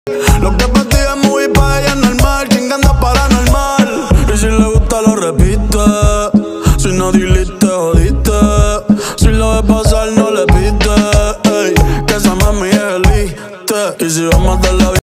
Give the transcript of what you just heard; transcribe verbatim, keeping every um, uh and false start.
Lo que para ti es muy pa' ella es normal. Chingando paranormal. Y si le gusta lo repite. Si no diliste, jodiste. Si lo ves pasar